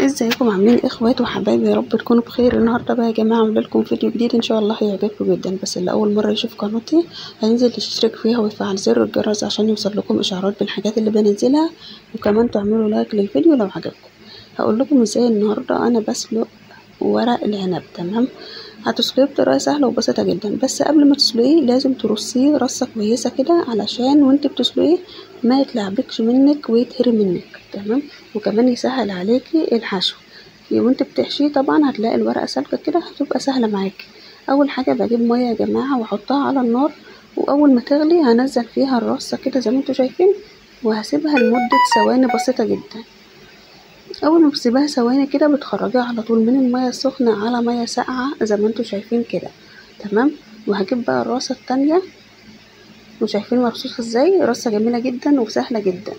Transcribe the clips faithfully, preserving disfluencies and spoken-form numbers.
ازيكم عاملين ايه اخوات وحبايبي؟ يا رب تكونوا بخير. النهارده بقى يا جماعه عامله لكم فيديو جديد ان شاء الله هيعجبكم جدا. بس اللي اول مره يشوف قناتي هينزل يشترك فيها ويفعل زر الجرس عشان يوصل لكم اشعارات بالحاجات اللي بنزلها، وكمان تعملوا لايك للفيديو لو عجبكم. هقول لكم ازاي النهارده انا بسلق ورق العنب. تمام، هتسلقيه بطريقه سهله وبسيطه جدا، بس قبل ما تسلقيه لازم ترصيه رصه كويسه كده علشان وانت بتسلقيه ما يتلعبكش منك ويتهري منك. تمام، وكمان يسهل عليكي الحشو وانت بتحشيه. طبعا هتلاقي الورقه سالكه كده، هتبقى سهله معاكي. اول حاجه بجيب ميه يا جماعه واحطها على النار، واول ما تغلي هنزل فيها الرصه كده زي ما انتوا شايفين، وهسيبها لمده ثواني بسيطه جدا. اول ما بتسيبها ثواني كده بتخرجيها على طول من الميه السخنه على ميه ساقعه زي ما انتوا شايفين كده. تمام، وهجيب بقى الرصه التانية، وشايفين مرصوصه ازاي؟ رصه جميله جدا وسهله جدا.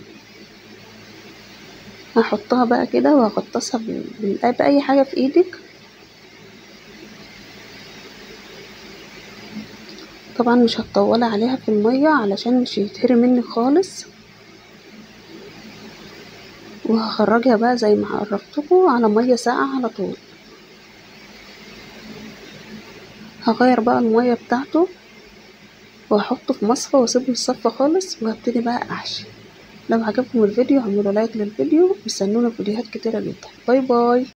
هحطها بقى كده وهغطسها بأي حاجة في ايدك. طبعا مش هتطولي عليها في المية علشان مش يتهري منك خالص. وهخرجها بقى زي ما عرفتكم على مية ساقعة على طول. هغير بقى المية بتاعته وهحطه في مصفى واسيبه يصفى خالص، وهبتدي بقى احشي. لو عجبكم الفيديو اعملوا لايك للفيديو، استنونا فيديوهات كتيرة جدا. باي باي.